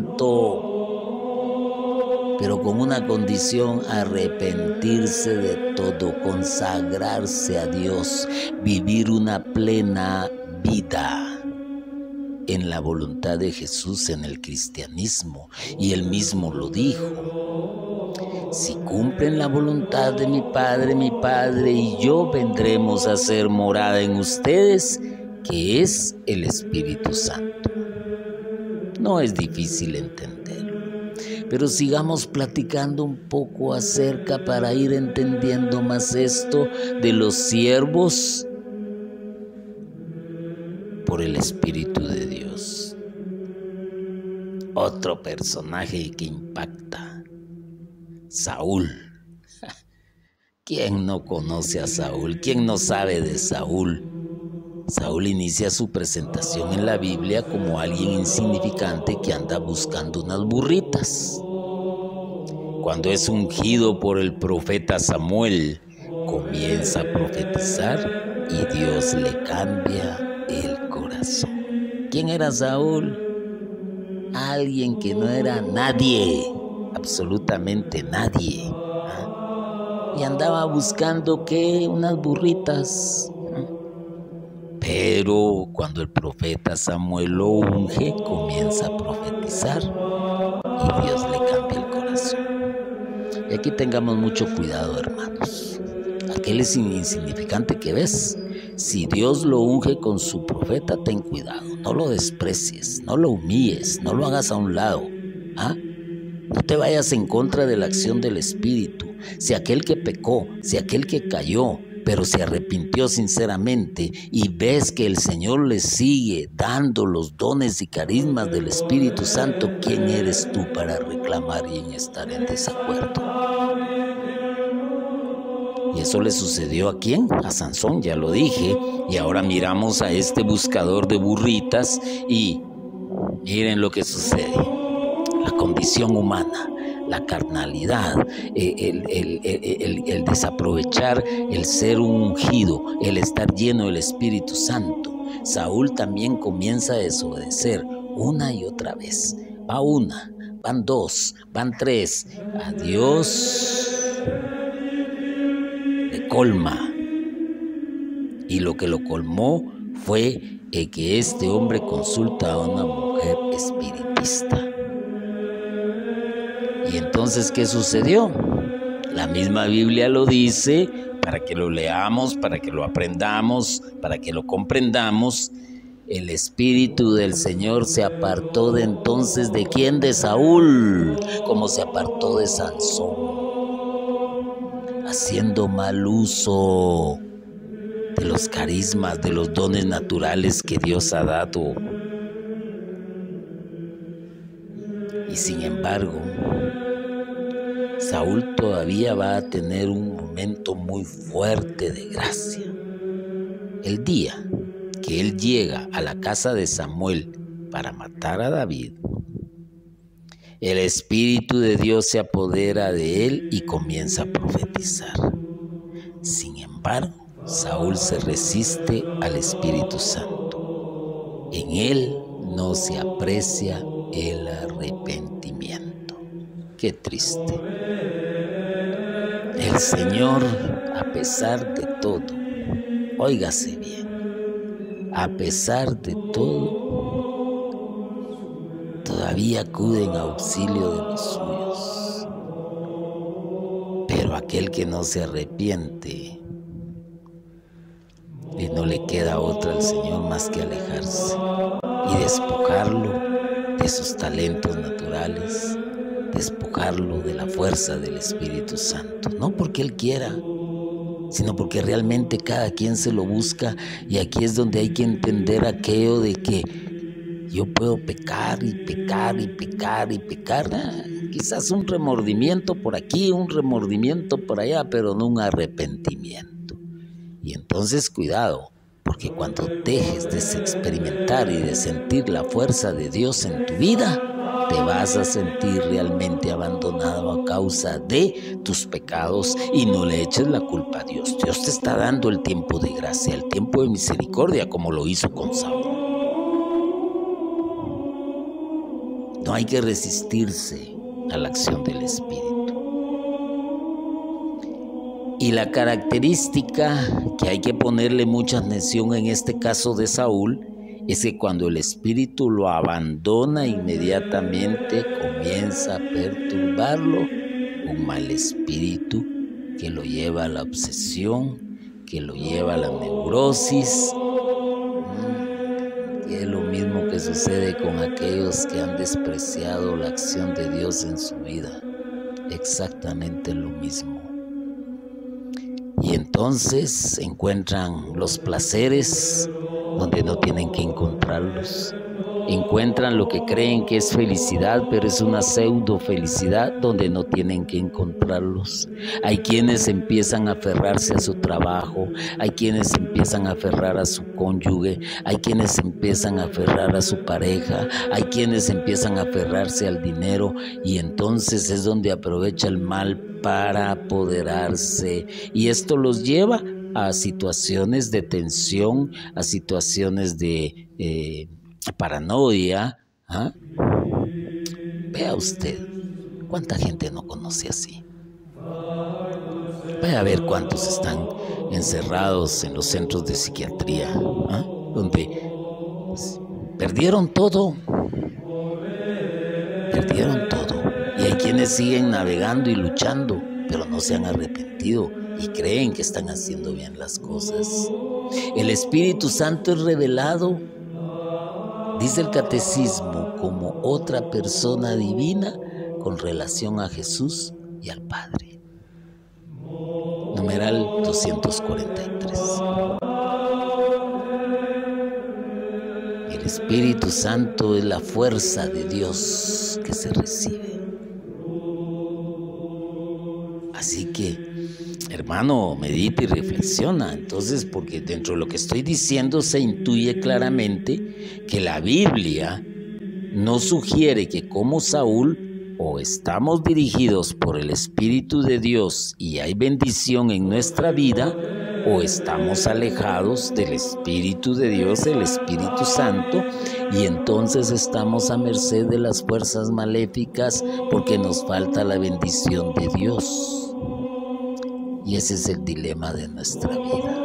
Santo, pero con una condición: arrepentirse de todo, consagrarse a Dios, vivir una plena vida en la voluntad de Jesús, en el cristianismo. Y Él mismo lo dijo: si cumplen la voluntad de mi Padre y yo vendremos a hacer morada en ustedes, que es el Espíritu Santo. No es difícil entenderlo, pero sigamos platicando un poco acerca para ir entendiendo más esto de los siervos por el Espíritu de Dios. Otro personaje que impacta: Saúl. ¿Quién no conoce a Saúl? ¿Quién no sabe de Saúl? Saúl inicia su presentación en la Biblia como alguien insignificante que anda buscando unas burritas. Cuando es ungido por el profeta Samuel, comienza a profetizar y Dios le cambia el corazón. ¿Quién era Saúl? Alguien que no era nadie, absolutamente nadie. Y andaba buscando, ¿qué? Unas burritas. Pero cuando el profeta Samuel lo unge, comienza a profetizar y Dios le cambia el corazón. Y aquí tengamos mucho cuidado, hermanos. Aquel es insignificante que ves, si Dios lo unge con su profeta, ten cuidado, no lo desprecies, no lo humilles, no lo hagas a un lado. No te vayas en contra de la acción del Espíritu. Si aquel que pecó, si aquel que cayó, pero se arrepintió sinceramente y ves que el Señor le sigue dando los dones y carismas del Espíritu Santo, ¿quién eres tú para reclamar y estar en desacuerdo? Y eso le sucedió ¿a quién? A Sansón, ya lo dije. Y ahora miramos a este buscador de burritas y miren lo que sucede. La condición humana, la carnalidad, el desaprovechar el ser un ungido, el estar lleno del Espíritu Santo. Saúl también comienza a desobedecer una y otra vez. Va una, van dos, van tres. A Dios le colma. Y lo que lo colmó fue que este hombre consulta a una mujer espiritista. Y entonces, ¿qué sucedió? La misma Biblia lo dice, para que lo leamos, para que lo aprendamos, para que lo comprendamos. El Espíritu del Señor se apartó de entonces, ¿de quién? De Saúl, como se apartó de Sansón, haciendo mal uso de los carismas, de los dones naturales que Dios ha dado. Y sin embargo, Saúl todavía va a tener un momento muy fuerte de gracia. El día que él llega a la casa de Samuel para matar a David, el Espíritu de Dios se apodera de él y comienza a profetizar. Sin embargo, Saúl se resiste al Espíritu Santo. En él no se aprecia el arrepentimiento. Qué triste. El Señor, a pesar de todo, óigase bien, a pesar de todo, todavía acude en auxilio de los suyos. Pero aquel que no se arrepiente, y no le queda otra al Señor más que alejarse y despojarlo de sus talentos naturales, despojarlo de la fuerza del Espíritu Santo, no porque Él quiera, sino porque realmente cada quien se lo busca. Y aquí es donde hay que entender aquello de que yo puedo pecar y pecar y pecar y pecar, quizás un remordimiento por aquí, un remordimiento por allá, pero no un arrepentimiento. Y entonces cuidado, porque cuando dejes de experimentar y de sentir la fuerza de Dios en tu vida, te vas a sentir realmente abandonado a causa de tus pecados, y no le eches la culpa a Dios. Dios te está dando el tiempo de gracia, el tiempo de misericordia, como lo hizo con Saúl. No hay que resistirse a la acción del Espíritu. Y la característica que hay que ponerle mucha atención en este caso de Saúl es que cuando el Espíritu lo abandona, inmediatamente comienza a perturbarlo un mal espíritu que lo lleva a la obsesión, que lo lleva a la neurosis, que es lo mismo que sucede con aquellos que han despreciado la acción de Dios en su vida. Exactamente lo mismo. Y entonces encuentran los placeres donde no tienen que encontrarlos. Encuentran lo que creen que es felicidad, pero es una pseudo felicidad donde no tienen que encontrarlos. Hay quienes empiezan a aferrarse a su trabajo, hay quienes empiezan a aferrar a su cónyuge, hay quienes empiezan a aferrar a su pareja, hay quienes empiezan a aferrarse al dinero, y entonces es donde aprovecha el mal para apoderarse, y esto los lleva a situaciones de tensión, a situaciones de paranoia. Vea usted, ¿cuánta gente no conoce así? Vaya a ver cuántos están encerrados en los centros de psiquiatría, donde perdieron todo, y hay quienes siguen navegando y luchando, pero no se han arrepentido y creen que están haciendo bien las cosas. El Espíritu Santo es revelado, dice el catecismo, como otra persona divina con relación a Jesús y al Padre. No numeral 243. El Espíritu Santo es la fuerza de Dios que se recibe. Así que, hermano, medita y reflexiona. Entonces, porque dentro de lo que estoy diciendo se intuye claramente que la Biblia nos sugiere que como Saúl, o estamos dirigidos por el Espíritu de Dios y hay bendición en nuestra vida, o estamos alejados del Espíritu de Dios, el Espíritu Santo, y entonces estamos a merced de las fuerzas maléficas porque nos falta la bendición de Dios. Y ese es el dilema de nuestra vida.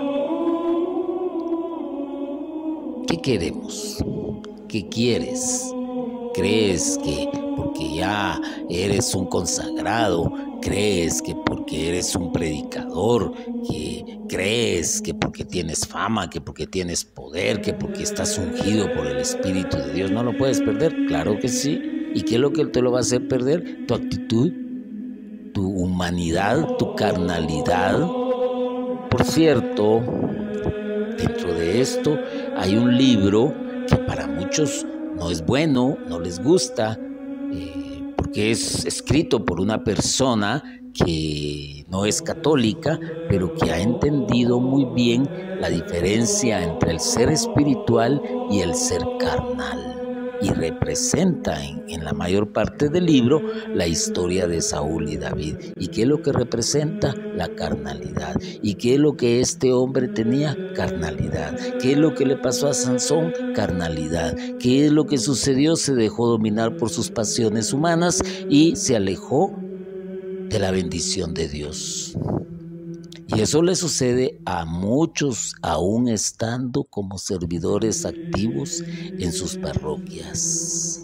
¿Qué queremos? ¿Qué quieres? ¿Crees que porque ya eres un consagrado, crees que porque eres un predicador, que crees que porque tienes fama, que porque tienes poder, que porque estás ungido por el Espíritu de Dios, no lo puedes perder? Claro que sí. ¿Y qué es lo que te lo va a hacer perder? Tu actitud, tu humanidad, tu carnalidad. Por cierto, dentro de esto hay un libro que para muchos no es bueno, no les gusta, porque es escrito por una persona que no es católica, pero que ha entendido muy bien la diferencia entre el ser espiritual y el ser carnal. Y representa en la mayor parte del libro la historia de Saúl y David. ¿Y qué es lo que representa? La carnalidad. ¿Y qué es lo que este hombre tenía? Carnalidad. ¿Qué es lo que le pasó a Sansón? Carnalidad. ¿Qué es lo que sucedió? Se dejó dominar por sus pasiones humanas y se alejó de la bendición de Dios. Y eso le sucede a muchos, aún estando como servidores activos en sus parroquias.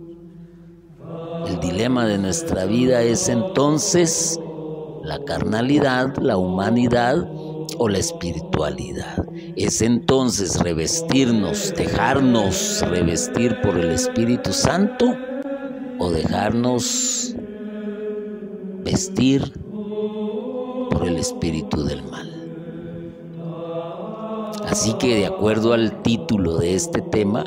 El dilema de nuestra vida es entonces la carnalidad, la humanidad o la espiritualidad. Es entonces revestirnos, dejarnos revestir por el Espíritu Santo o dejarnos vestir por el espíritu del mal. Así que de acuerdo al título de este tema,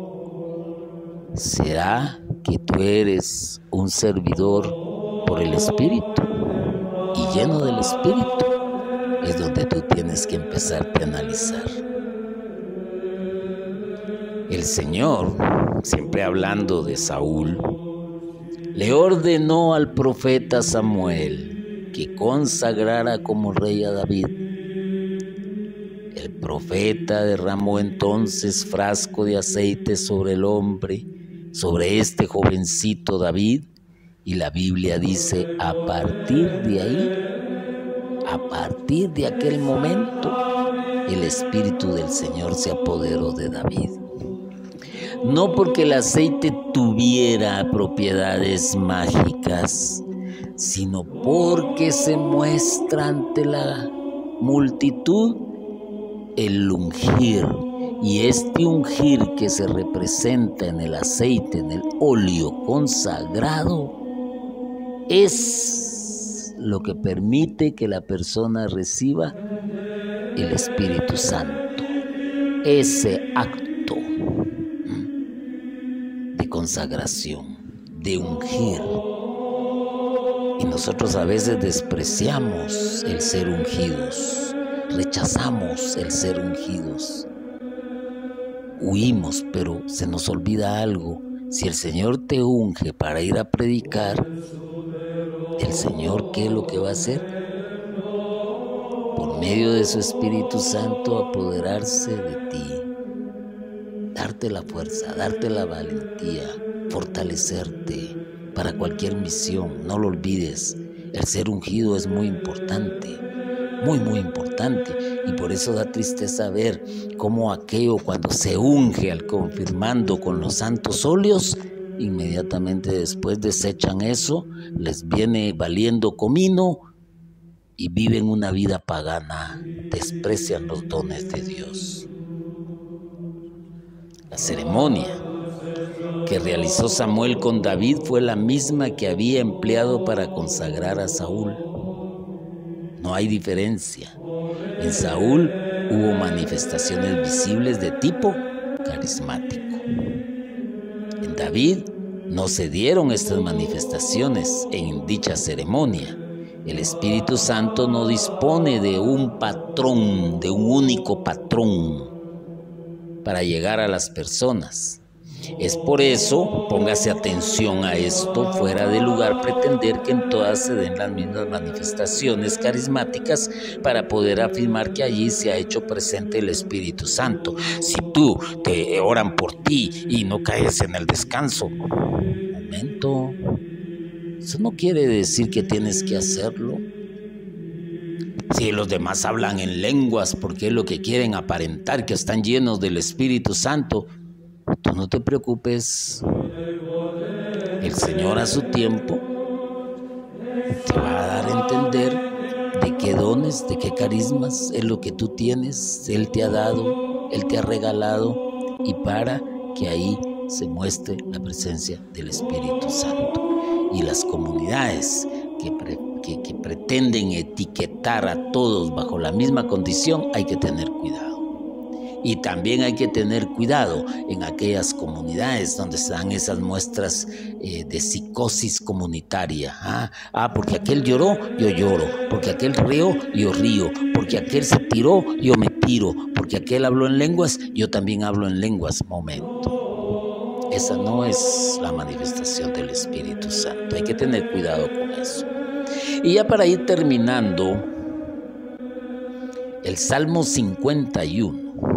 será que tú eres un servidor por el Espíritu y lleno del Espíritu. Es donde tú tienes que empezarte a analizar. El Señor, siempre hablando de Saúl, le ordenó al profeta Samuel que consagrara como rey a David. El profeta derramó entonces frasco de aceite sobre el hombre, sobre este jovencito David, y la Biblia dice, a partir de ahí, a partir de aquel momento, el Espíritu del Señor se apoderó de David. No porque el aceite tuviera propiedades mágicas, sino porque se muestra ante la multitud el ungir. Y este ungir que se representa en el aceite, en el óleo consagrado, es lo que permite que la persona reciba el Espíritu Santo. Ese acto de consagración, de ungir. Y nosotros a veces despreciamos el ser ungidos, rechazamos el ser ungidos, huimos, pero se nos olvida algo. Si el Señor te unge para ir a predicar, el Señor, ¿qué es lo que va a hacer? Por medio de su Espíritu Santo apoderarse de ti, darte la fuerza, darte la valentía, fortalecerte para cualquier misión. No lo olvides, el ser ungido es muy importante, muy importante, y por eso da tristeza ver cómo aquello cuando se unge al confirmando con los santos óleos, inmediatamente después desechan eso, les viene valiendo comino y viven una vida pagana, desprecian los dones de Dios. La ceremonia que realizó Samuel con David fue la misma que había empleado para consagrar a Saúl. no hay diferencia. En Saúl hubo manifestaciones visibles de tipo carismático. En David no se dieron estas manifestaciones en dicha ceremonia. El Espíritu Santo no dispone de un patrón, de un único patrón para llegar a las personas. Es por eso, póngase atención a esto, fuera de lugar pretender que en todas se den las mismas manifestaciones carismáticas para poder afirmar que allí se ha hecho presente el Espíritu Santo. Si tú te oran por ti y no caes en el descanso, momento, eso no quiere decir que tienes que hacerlo. Si los demás hablan en lenguas porque es lo que quieren aparentar que están llenos del Espíritu Santo, tú no te preocupes. El Señor a su tiempo te va a dar a entender de qué dones, de qué carismas es lo que tú tienes. Él te ha dado, Él te ha regalado, y para que ahí se muestre la presencia del Espíritu Santo. Y las comunidades que pretenden etiquetar a todos bajo la misma condición, hay que tener cuidado. Y también hay que tener cuidado en aquellas comunidades donde se dan esas muestras de psicosis comunitaria. Porque aquel lloró, yo lloro. Porque aquel rió, yo río. Porque aquel se tiró, yo me tiro. Porque aquel habló en lenguas, yo también hablo en lenguas. Momento. Esa no es la manifestación del Espíritu Santo. Hay que tener cuidado con eso. Y ya para ir terminando, el Salmo 51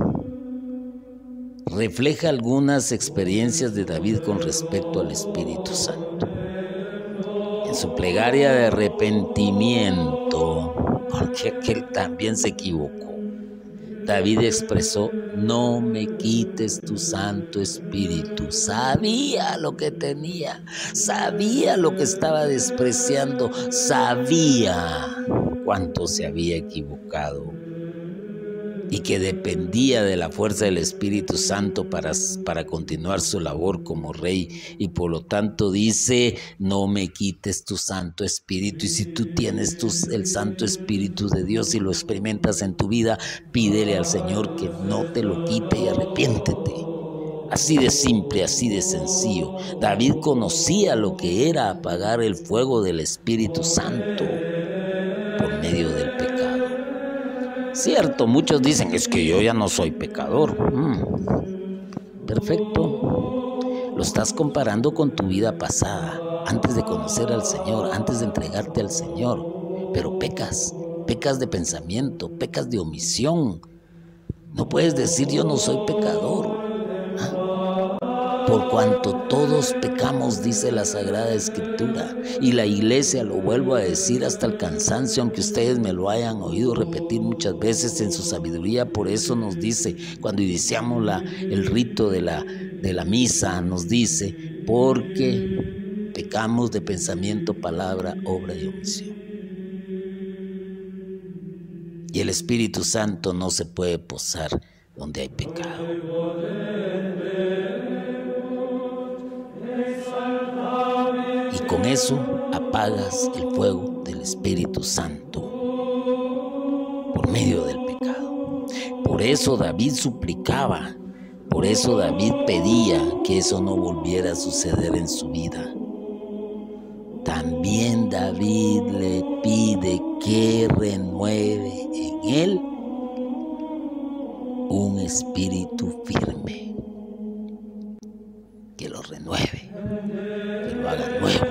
refleja algunas experiencias de David con respecto al Espíritu Santo. En su plegaria de arrepentimiento, porque aquel también se equivocó, David expresó: no me quites tu Santo Espíritu. Sabía lo que tenía, sabía lo que estaba despreciando, sabía cuánto se había equivocado y que dependía de la fuerza del Espíritu Santo para continuar su labor como rey, y por lo tanto dice: no me quites tu Santo Espíritu. Y si tú tienes el Santo Espíritu de Dios y lo experimentas en tu vida, pídele al Señor que no te lo quite y arrepiéntete. Así de simple, así de sencillo. David conocía lo que era apagar el fuego del Espíritu Santo por medio del pecado. Cierto, muchos dicen: es que yo ya no soy pecador. Perfecto. Lo estás comparando con tu vida pasada, antes de conocer al Señor, antes de entregarte al Señor. Pero pecas de pensamiento, pecas de omisión. No puedes decir: yo no soy pecador. Por cuanto todos pecamos, dice la Sagrada Escritura, y la Iglesia, lo vuelvo a decir hasta el cansancio, aunque ustedes me lo hayan oído repetir muchas veces en su sabiduría. Por eso nos dice, cuando iniciamos el rito de la misa, nos dice: porque pecamos de pensamiento, palabra, obra y omisión. Y el Espíritu Santo no se puede posar donde hay pecado. Y con eso apagas el fuego del Espíritu Santo por medio del pecado. Por eso David suplicaba, por eso David pedía que eso no volviera a suceder en su vida. También David le pide que renueve en él un espíritu firme, que lo renueve, que lo haga nuevo.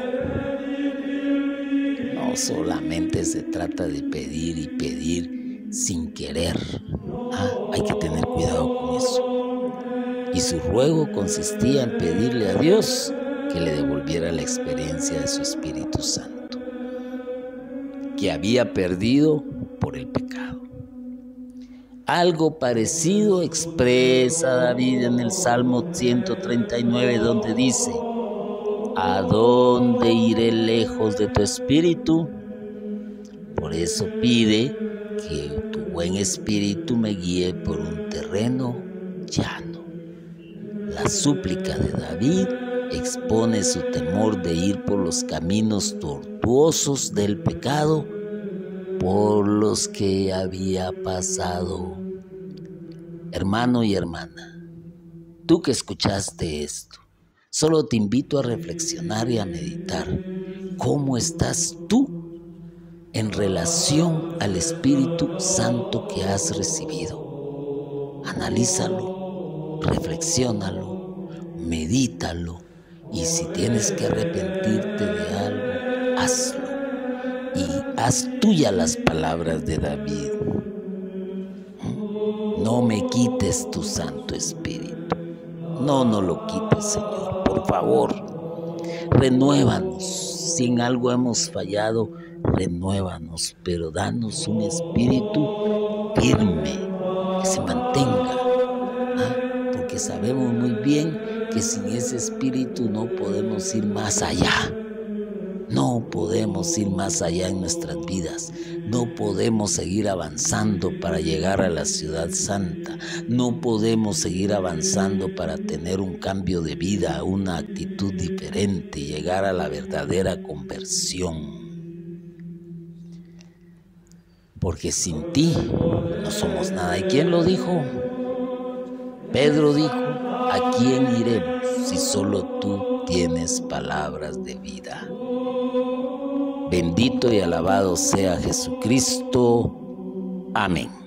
No solamente se trata de pedir y pedir sin querer. Hay que tener cuidado con eso. Y su ruego consistía en pedirle a Dios que le devolviera la experiencia de su Espíritu Santo, que había perdido por el pecado. Algo parecido expresa David en el Salmo 139, donde dice: ¿a dónde iré lejos de tu espíritu? Por eso pide que tu buen espíritu me guíe por un terreno llano. La súplica de David expone su temor de ir por los caminos tortuosos del pecado por los que había pasado. Hermano y hermana, tú que escuchaste esto, solo te invito a reflexionar y a meditar. ¿Cómo estás tú en relación al Espíritu Santo que has recibido? Analízalo, reflexiónalo, medítalo, y si tienes que arrepentirte de algo, hazlo. Y haz tuya las palabras de David. No me quites tu Santo Espíritu. No lo quites, Señor, por favor. Renuévanos. Si en algo hemos fallado, renuévanos, pero danos un espíritu firme, que se mantenga. Porque sabemos muy bien que sin ese espíritu no podemos ir más allá. No podemos ir más allá en nuestras vidas. No podemos seguir avanzando para llegar a la ciudad santa. No podemos seguir avanzando para tener un cambio de vida, una actitud diferente, llegar a la verdadera conversión. Porque sin ti no somos nada. ¿Y quién lo dijo? Pedro dijo: ¿a quién iremos si solo tú tienes palabras de vida? Bendito y alabado sea Jesucristo. Amén.